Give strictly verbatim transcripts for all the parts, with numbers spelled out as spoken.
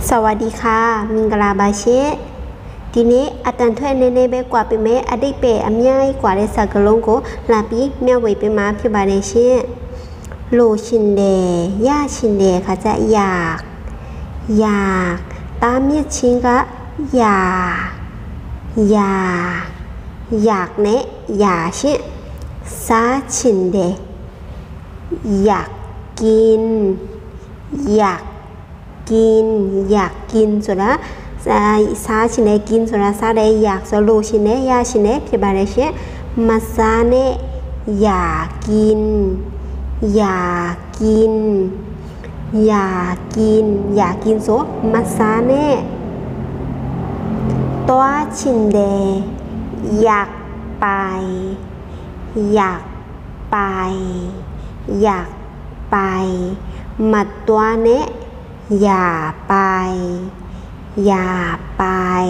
สวัสดีค่ะมิงกลาบาเชทีนี้อาจารย์ถ้วยในในเบกว่าเป็นเมอดีเปอเมียกว่าได้สักลงก็ลาปีเมียไว้เป็นมาพิบาลเชโลชินเดย่าชินเดค่ะจะอยากอยากตามเมียชิงก็อยากอยากอยากเนะอยากเชซาชินเดอยากกินอยากกินอยากกินสุดละซาชินเนกินสุดละซาได้อยากสโลชินเนยาชินเนพิบาลเชมาซาเนอยากกินอยากกินอยากกินอยากกินโซมาซาเนตัวชินเดอยากไปอยากไปอยากไปมาตัวเนอย่าไปอย่าไป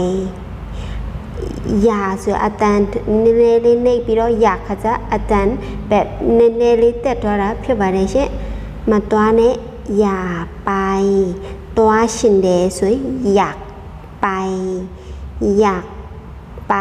อย่าส่วนอาจารย์เนเนเนปีเราอยากเขาจะอาจารย์แบบเนเนลิเตตัวละเพียบเลยใช่มาตัวเนอย่าไปตัวชินเดสวยอยากไปอยากไป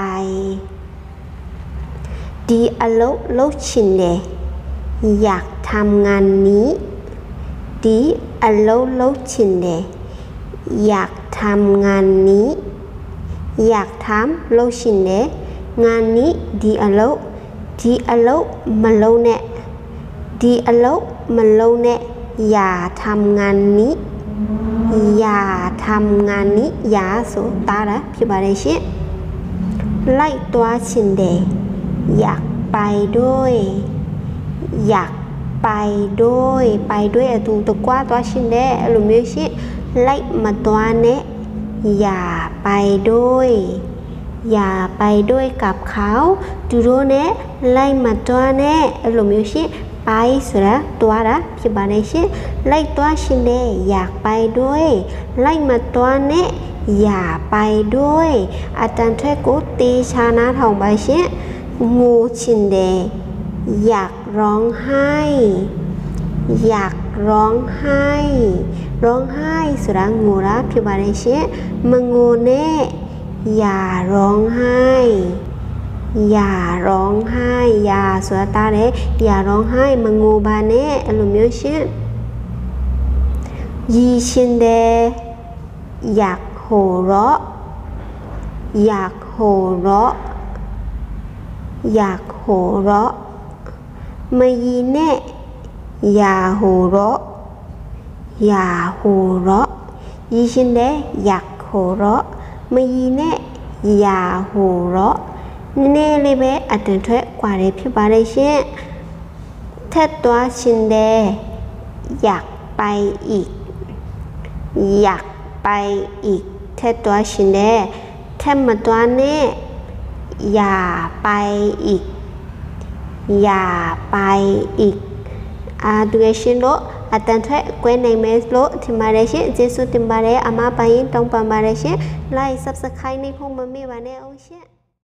ดีอโลโลชินเดอยากทำงานนี้ดีอโลโลชินเดอยากทำงานนี้อยากทำโลชินเดงานนี้ดีอโลดีอโลมาโลเนะดีอโลมาโลเนะอย่าทำงานนี้อย่าทำงานนี้อย่าสุตาละพิบาลเชไล่ตัวชินเดอยากไปด้วยอยากไปด้วยไปด้วยตุงตะกว่าตัวชินเดลุมิชิไล่มาตัวเนะอย่าไปด้วยอย่าไปด้วยกับเขาดูโรเนะไล่มาตัวเนะลุมิชิไปสุดละตัวละพิบาลเชไล่ตัวชินเดอยากไปด้วยไล่มาตัวเนะอย่าไปด้วยอาจารย์ช่วยกูตีชานะทองใบเชงูชินเดอยากร้องไห้อยากร้องไห้ร้องไห้สุดงูละพิบาลเชมังงูเน่อย่าร้องไห้อย่าร้องไห้อย่าสุดตาเลยอย่าร้องไห้มังงูบาเน่อลูมิโอเชยีชินเดอยากโห่เราะอยากโห่เราะอยากโห่เราะมายีเน่อย่าโห่เราะอย่าโห่เราะยีชินเดอยากโห่เราะมายีเน่อย่าโห่เราะเน่เลยเบอาจจะช่วยกว่าเลยพี่บาเลยเช่ถ้าตัวชินเดอยากไปอีกอยากไปอีกถ้าตัวชินเดถ้ามาตัวเน่อย่าไปอีกอย่าไปอีกอาดูเอชินโลอาจารย์ช่วยกวนในเมสโลที่มาได้เช่เจสุติมบาเรอามาไปต้องปามาได้เช่ไล่ซับสไครต์ในพงมันมีวันเนอเช่